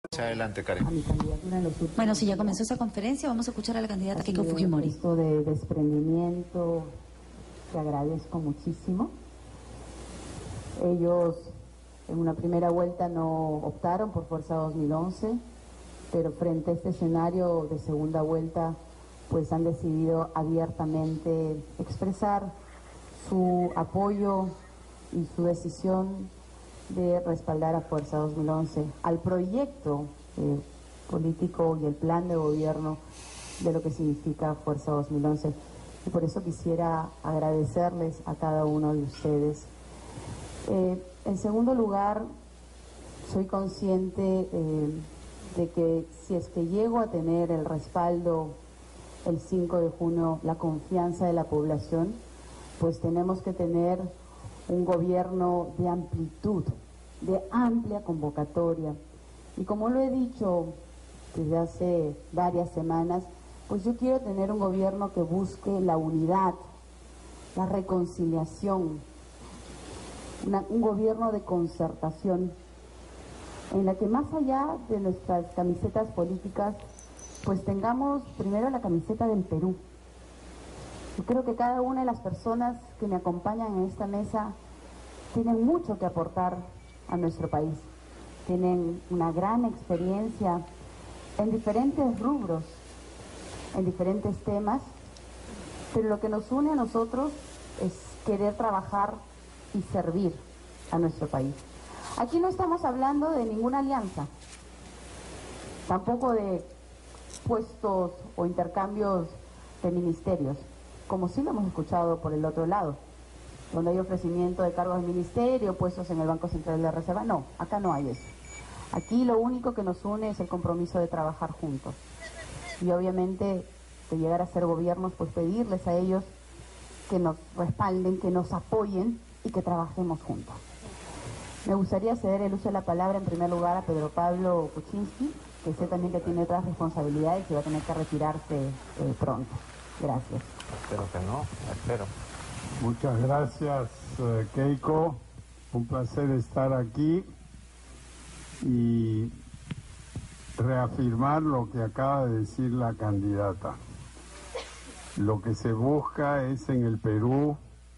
Adelante, Karen. Bueno, si ya comenzó esa conferencia, vamos a escuchar a la candidata Keiko Fujimori. Esto de desprendimiento que agradezco muchísimo. Ellos en una primera vuelta no optaron por Fuerza 2011, pero frente a este escenario de segunda vuelta, pues han decidido abiertamente expresar su apoyo y su decisión de respaldar a Fuerza 2011, al proyecto político y el plan de gobierno de lo que significa Fuerza 2011. Y por eso quisiera agradecerles a cada uno de ustedes. En segundo lugar, soy consciente de que si es que llego a tener el respaldo el 5 de junio, la confianza de la población, pues tenemos que tener un gobierno de amplitud, de amplia convocatoria. Y como lo he dicho desde hace varias semanas, pues yo quiero tener un gobierno que busque la unidad, la reconciliación, un gobierno de concertación, en la que más allá de nuestras camisetas políticas, pues tengamos primero la camiseta del Perú. Yo creo que cada una de las personas que me acompañan en esta mesa tienen mucho que aportar a nuestro país. Tienen una gran experiencia en diferentes rubros, en diferentes temas, pero lo que nos une a nosotros es querer trabajar y servir a nuestro país. Aquí no estamos hablando de ninguna alianza, tampoco de puestos o intercambios de ministerios, como sí lo hemos escuchado por el otro lado, donde hay ofrecimiento de cargos de ministerio, puestos en el Banco Central de Reserva. No, acá no hay eso. Aquí lo único que nos une es el compromiso de trabajar juntos. Y obviamente, de llegar a ser gobiernos, pues pedirles a ellos que nos respalden, que nos apoyen y que trabajemos juntos. Me gustaría ceder el uso de la palabra en primer lugar a Pedro Pablo Kuczynski, que sé también que tiene otras responsabilidades y va a tener que retirarse pronto. Gracias. Espero que no, espero. Muchas gracias, Keiko. Un placer estar aquí y reafirmar lo que acaba de decir la candidata. Lo que se busca es en el Perú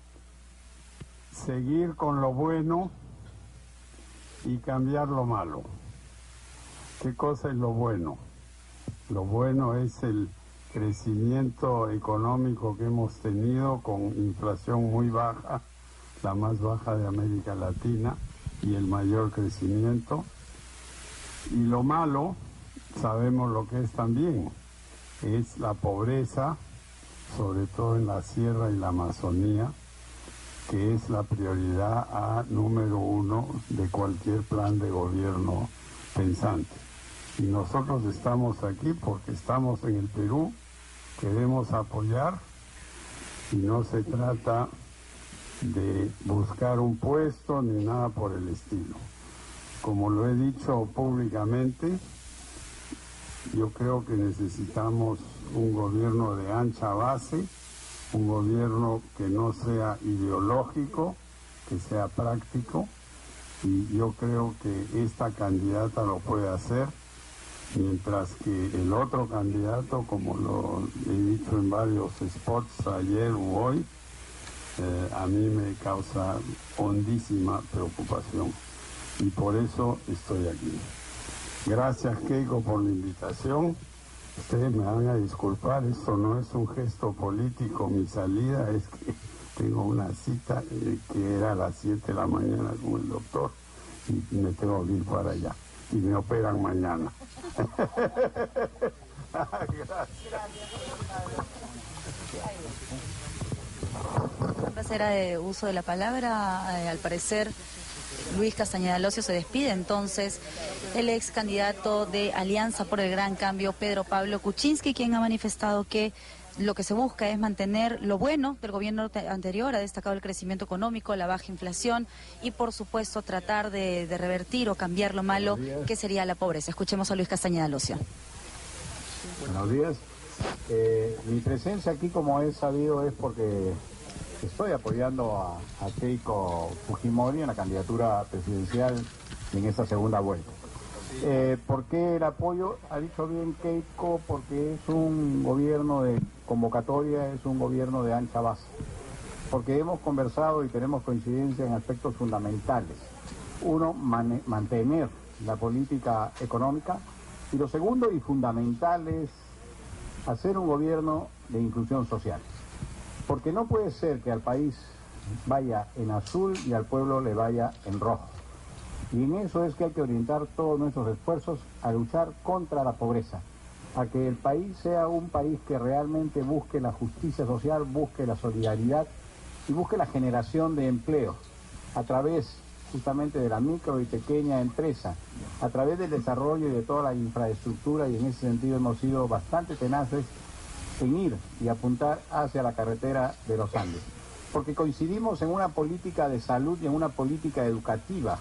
seguir con lo bueno y cambiar lo malo. ¿Qué cosa es lo bueno? Lo bueno es el crecimiento económico que hemos tenido con inflación muy baja, la más baja de América Latina, y el mayor crecimiento. Y lo malo, sabemos lo que es también, es la pobreza, sobre todo en la sierra y la Amazonía, que es la prioridad número uno de cualquier plan de gobierno pensante. Y nosotros estamos aquí porque estamos en el Perú, queremos apoyar, y no se trata de buscar un puesto ni nada por el estilo. Como lo he dicho públicamente, yo creo que necesitamos un gobierno de ancha base, un gobierno que no sea ideológico, que sea práctico, y yo creo que esta candidata lo puede hacer, mientras que el otro candidato, como lo he dicho en varios spots ayer u hoy, a mí me causa hondísima preocupación, y por eso estoy aquí. Gracias, Keiko, por la invitación. Ustedes me van a disculpar, esto no es un gesto político, mi salida es que tengo una cita que era a las 7 de la mañana con el doctor y me tengo que ir para allá y me operan mañana. Gracias. Va a ser uso de la palabra, al parecer Luis Castañeda Locio se despide, entonces el ex candidato de Alianza por el Gran Cambio, Pedro Pablo Kuczynski, quien ha manifestado que lo que se busca es mantener lo bueno del gobierno anterior, ha destacado el crecimiento económico, la baja inflación y por supuesto tratar de revertir o cambiar lo malo que sería la pobreza. Escuchemos a Luis Castañeda Locio. Buenos días. Mi presencia aquí, como he sabido, es porque estoy apoyando a Keiko Fujimori en la candidatura presidencial en esta segunda vuelta. ¿Por qué el apoyo? Ha dicho bien Keiko, porque es un gobierno de convocatoria, es un gobierno de ancha base. Porque hemos conversado y tenemos coincidencia en aspectos fundamentales. Uno, mantener la política económica. Y lo segundo y fundamental es hacer un gobierno de inclusión social. Porque no puede ser que al país vaya en azul y al pueblo le vaya en rojo. Y en eso es que hay que orientar todos nuestros esfuerzos a luchar contra la pobreza, a que el país sea un país que realmente busque la justicia social, busque la solidaridad y busque la generación de empleo a través justamente de la micro y pequeña empresa, a través del desarrollo y de toda la infraestructura, y en ese sentido hemos sido bastante tenaces en ir y apuntar hacia la carretera de los Andes. Porque coincidimos en una política de salud y en una política educativa,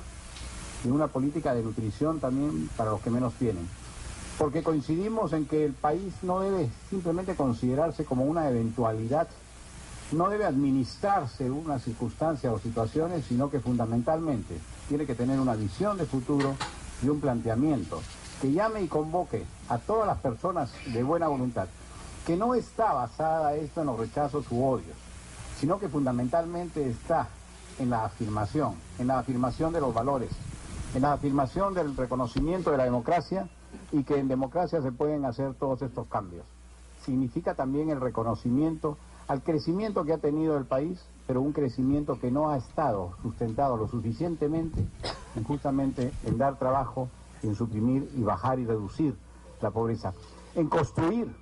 y una política de nutrición también para los que menos tienen. Porque coincidimos en que el país no debe simplemente considerarse como una eventualidad, no debe administrarse una circunstancia o situaciones, sino que fundamentalmente tiene que tener una visión de futuro y un planteamiento que llame y convoque a todas las personas de buena voluntad, que no está basada esto en los rechazos u odios, sino que fundamentalmente está en la afirmación de los valores, en la afirmación del reconocimiento de la democracia, y que en democracia se pueden hacer todos estos cambios. Significa también el reconocimiento al crecimiento que ha tenido el país, pero un crecimiento que no ha estado sustentado lo suficientemente justamente en dar trabajo, en suprimir y bajar y reducir la pobreza, en construir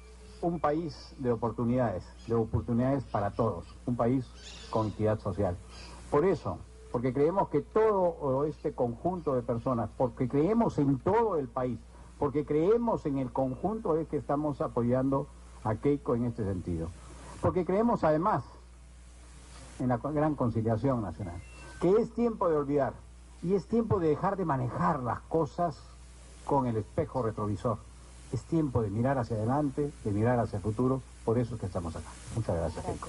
un país de oportunidades para todos, un país con equidad social. Por eso, porque creemos que todo este conjunto de personas, porque creemos en todo el país, porque creemos en el conjunto, es que estamos apoyando a Keiko en este sentido. Porque creemos además en la gran conciliación nacional, que es tiempo de olvidar y es tiempo de dejar de manejar las cosas con el espejo retrovisor. Es tiempo de mirar hacia adelante, de mirar hacia el futuro, por eso es que estamos acá. Muchas gracias, Keiko.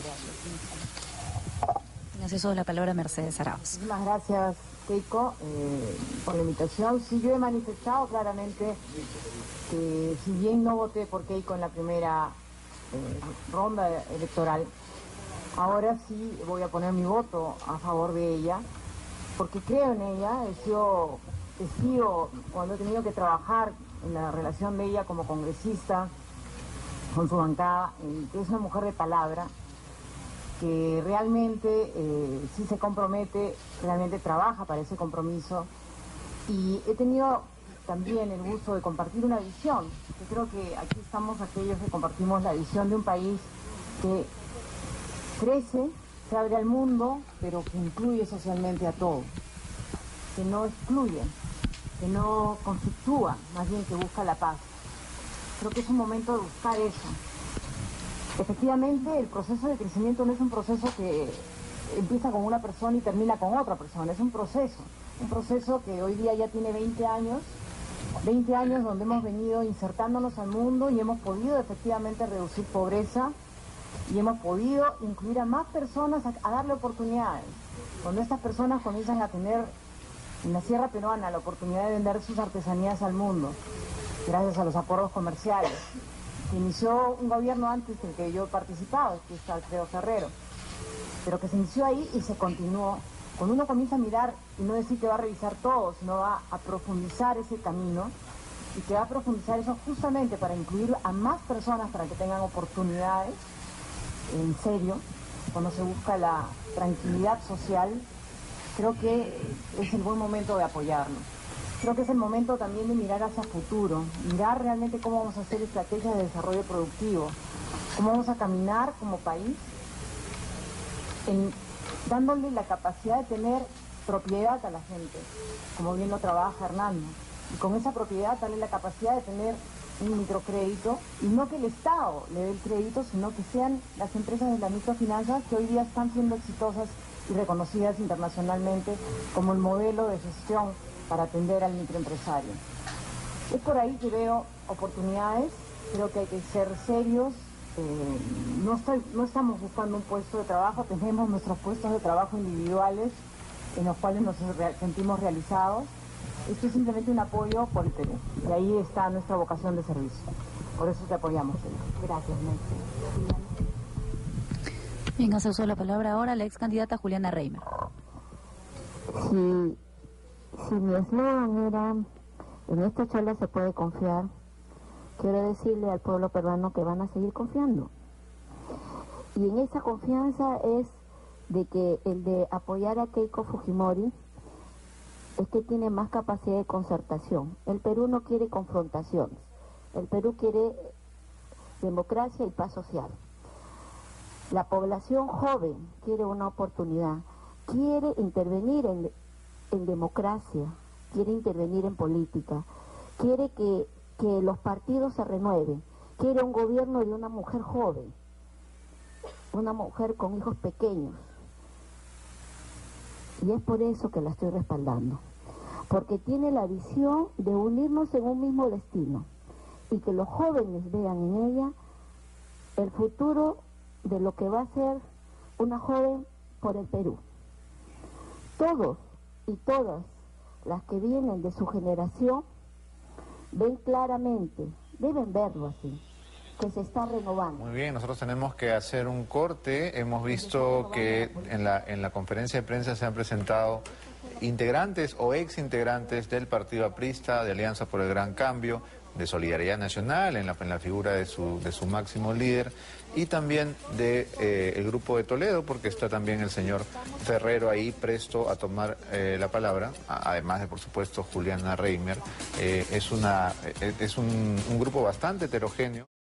En acceso de la palabra Mercedes Arauz. Muchísimas gracias, Keiko, por la invitación. Sí, yo he manifestado claramente que si bien no voté por Keiko en la primera ronda electoral, ahora sí voy a poner mi voto a favor de ella, porque creo en ella. He sido testigo cuando he tenido que trabajar en la relación de ella como congresista con su bancada, que es una mujer de palabra, que realmente sí se compromete, realmente trabaja para ese compromiso, y he tenido también el gusto de compartir una visión. Yo creo que aquí estamos aquellos que compartimos la visión de un país que crece, se abre al mundo, pero que incluye socialmente a todos, que no excluye, que no conflictúa, más bien que busca la paz. Creo que es un momento de buscar eso. Efectivamente, el proceso de crecimiento no es un proceso que empieza con una persona y termina con otra persona, es un proceso que hoy día ya tiene 20 años donde hemos venido insertándonos al mundo y hemos podido efectivamente reducir pobreza y hemos podido incluir a más personas, a darle oportunidades. Cuando estas personas comienzan a tener en la Sierra Peruana la oportunidad de vender sus artesanías al mundo, gracias a los acuerdos comerciales, que inició un gobierno antes del que yo he participado, que es Alfredo Ferrero, pero que se inició ahí y se continuó. Cuando uno comienza a mirar y no decir que va a revisar todo, sino va a profundizar ese camino, y que va a profundizar eso justamente para incluir a más personas para que tengan oportunidades, en serio, cuando se busca la tranquilidad social, creo que es el buen momento de apoyarlo. Creo que es el momento también de mirar hacia el futuro, mirar realmente cómo vamos a hacer estrategias de desarrollo productivo, cómo vamos a caminar como país, dándole la capacidad de tener propiedad a la gente, como bien lo trabaja Hernando, y con esa propiedad darle la capacidad de tener un microcrédito, y no que el Estado le dé el crédito, sino que sean las empresas de la microfinanza que hoy día están siendo exitosas y reconocidas internacionalmente como el modelo de gestión para atender al microempresario. Es por ahí que veo oportunidades. Creo que hay que ser serios. No estamos buscando un puesto de trabajo, tenemos nuestros puestos de trabajo individuales en los cuales nos sentimos realizados, Esto es simplemente un apoyo por el Perú. Y ahí está nuestra vocación de servicio. Por eso te apoyamos. Gracias, Nancy. Bien, hace uso de la palabra ahora la ex candidata Juliana Reimer. Si mi eslogan era, en esta charla se puede confiar, quiero decirle al pueblo peruano que van a seguir confiando. Y en esa confianza es de que el de apoyar a Keiko Fujimori es que tiene más capacidad de concertación. El Perú no quiere confrontaciones. El Perú quiere democracia y paz social. La población joven quiere una oportunidad, quiere intervenir en democracia, quiere intervenir en política, quiere que los partidos se renueven, quiere un gobierno de una mujer joven, una mujer con hijos pequeños. Y es por eso que la estoy respaldando, porque tiene la visión de unirnos en un mismo destino y que los jóvenes vean en ella el futuro de lo que va a ser una joven por el Perú. Todos y todas las que vienen de su generación ven claramente, deben verlo así, que se está renovando. Muy bien, nosotros tenemos que hacer un corte. Hemos visto que en la conferencia de prensa se han presentado integrantes o ex integrantes del Partido Aprista, de Alianza por el Gran Cambio, de Solidaridad Nacional, en la figura de su máximo líder, y también de el Grupo de Toledo, porque está también el señor Ferrero ahí presto a tomar la palabra, además de, por supuesto, Juliana Reimer. Es un grupo bastante heterogéneo.